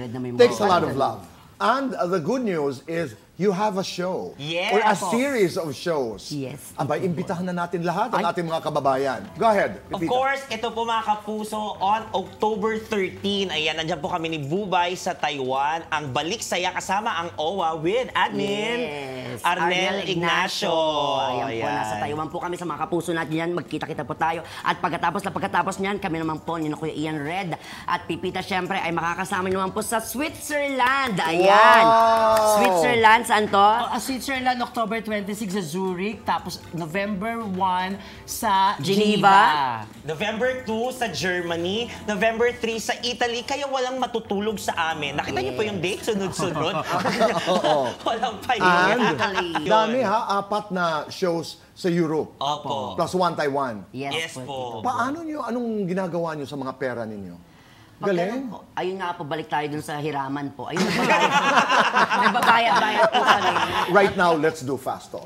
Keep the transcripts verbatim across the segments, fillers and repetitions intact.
Red na may mga Takes a lot of love. And uh, the good news is you have a show. Yes. Or a series of shows. Yes. Abay, imbitahan na natin lahat ang ating mga kababayan. Go ahead, Of Pepita. course, ito po mga kapuso, on October thirteenth, ayan, nandiyan po kami ni Bubay sa Taiwan. Ang Balik Saya kasama ang O W A with Admin Yes. Arnel Ignacio. Ayan po, nasa Taiwan po kami sa mga kapuso natin yan. Magkita-kita po tayo. At pagkatapos na pagkatapos niyan, kami naman po ni Kuya Ian Red at Pipita syempre ay makakasama naman po sa Switzerland. Ayan. Wow! Switzerland, saan to? Uh, Switzerland, October twenty-six sa Zurich, tapos November one sa Geneva. Geneva. November two sa Germany, November three sa Italy, kaya walang matutulog sa amin. Nakita niyo po yung date, sunod-sunod? Walang pahinga. And dami ha, apat na shows sa Europe. Opo. Plus one Taiwan. Yes po. Paano nyo, anong ginagawa nyo sa mga pera ninyo? Galing. Po, ayun nga po, balik tayo dun sa hiraman po. Ayun, nagbabayad. Nagbabayad-bayad po kami. Right now, let's do fast talk.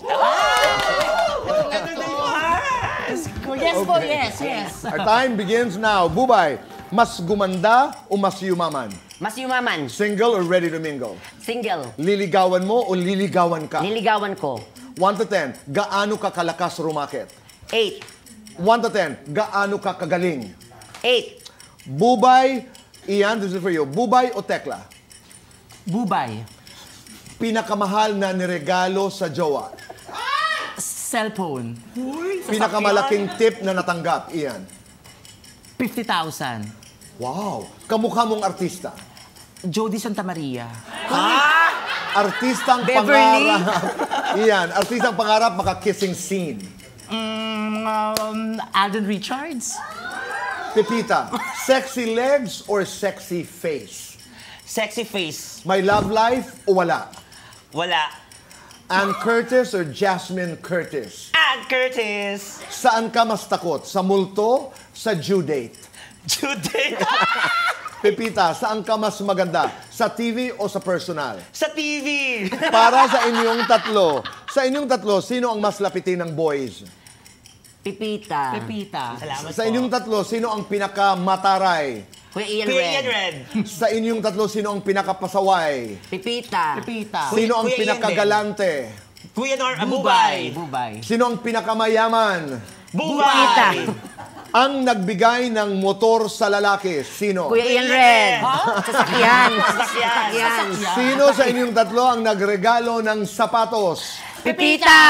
Yes po, yes, yes. Our time begins now. Bubay, mas gumanda o mas yumaman? Mas yumaman. Single or ready to mingle? Single. Liligawan mo o liligawan ka? Niligawan ko. one to ten, gaano ka kalakas rumakit? Eight. one to ten, gaano ka kagaling? Eight. Bubay, Ian, this is for you. Bubay o Tekla? Bubay. Pinakamahal na niregalo sa jowa? Cellphone. Pinakamalaking tip na natanggap, Ian? fifty thousand. Wow! Kamukha mong artista. Jody Santa Maria. Artistang Beverly? pangarap. Iyan, artistang pangarap, maka-kissing scene. Mm, um, Alden Richards. Pepita, sexy legs or sexy face? Sexy face. May love life o wala? Wala. Ann Curtis or Jasmine Curtis? Ann Curtis. Saan ka mas takot? Sa multo? Sa due date? Due date. Pepita, saan ka mas maganda? Sa T V o sa personal? Sa T V. Para sa inyong tatlo, sa inyong tatlo, sino ang mas lapitin ng boys? Pipita. Pepita. Salamat Sa po. inyong tatlo, sino ang pinakamataray? Kuya Ian Kuya Red. Ian Red. Sa inyong tatlo, sino ang pinakapasaway? Pipita. Pepita. Sino ang Kuya Ian pinakagalante? Kuya Nor, ah, Bubay. Bubay. Bubay. Sino ang pinakamayaman? Bubay. Ang nagbigay ng motor sa lalaki, sino? Kuya Ian Red. Sasakyan. Sasakyan. Sino sa inyong tatlo ang nagregalo ng sapatos? Pipita.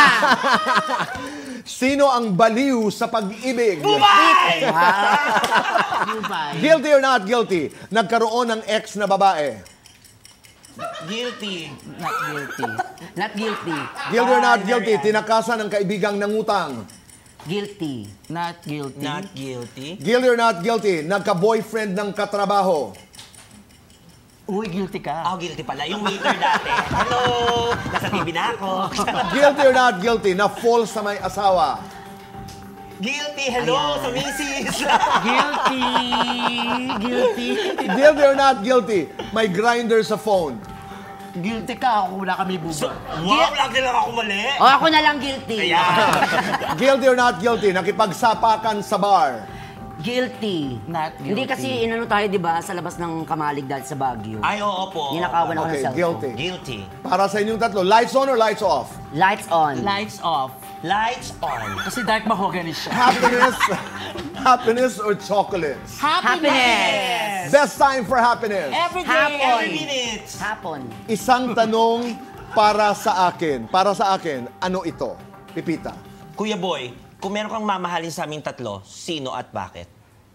Sino ang baliw sa pag-ibig? Bubay. Bubay. Guilty or not guilty? Nagkaroon ng ex na babae. Guilty. Not guilty. Not guilty. Guilty or not Ah, guilty? very- Tinakasan ng kaibigang nangutang. Guilty. Not guilty. Not guilty. Guilty or not guilty? Nagka-boyfriend ng katrabaho. Uy, guilty ka. Ako guilty pala. Yung waiter dati. Hello. Nasa T V na ako. Guilty or not guilty? Na-fall sa may asawa. Guilty. Hello sa misis. Guilty. Guilty. Guilty or not guilty? May grinder sa phone. Guilty ka. Ako wala kami bubay. Wow, lagi lang ako mali. O, ako na lang guilty. Ayan. Guilty or not guilty? Nakipagsapakan sa bar. Guilty. Not guilty. Hindi kasi inano tayo, di ba, sa labas ng Kamalig dahil sa Baguio. Ay, oo po. Ninakawan ako ng Okay, cellphone. guilty. Guilty. Para sa inyong tatlo, lights on or lights off? Lights on. Lights off. Lights on. Kasi dark mahogany siya. Happiness, happiness or chocolates? Happiness. Best time for happiness. Every day. Hapon. Every minute. Hapon. Isang tanong para sa akin. Para sa akin, ano ito? Pipita. Kuya Boy, kung meron kang mamahalin sa aming tatlo, sino at bakit?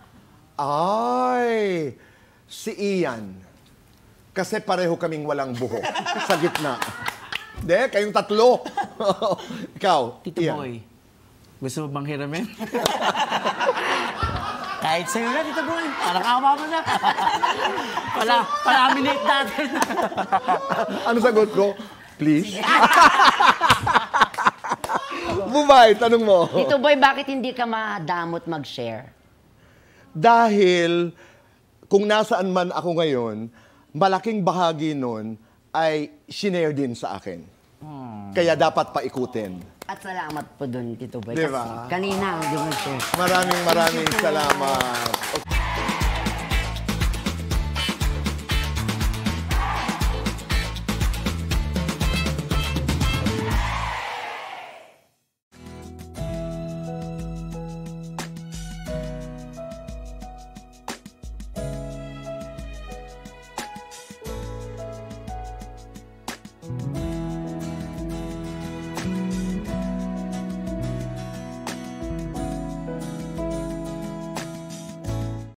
Ay, si Ian. Kasi pareho kaming walang buhok sa gitna. Hindi, kayong tatlo. Ikaw, Tito Ian. Boy. Gusto mo bang hiramin? Kahit sa'yo na, Tito Boy. Parang awa mo na. Pala, pala-aminate natin. Ano sagot ko? Please? Bubay, tanong mo. Tito Boy, bakit hindi ka madamot mag-share? Dahil kung nasaan man ako ngayon, malaking bahagi nun ay shinare din sa akin. Kaya dapat paikutin. At salamat po dun, Tito Boy. Di ba? Kasi kanina, hindi mo share. Maraming maraming salamat.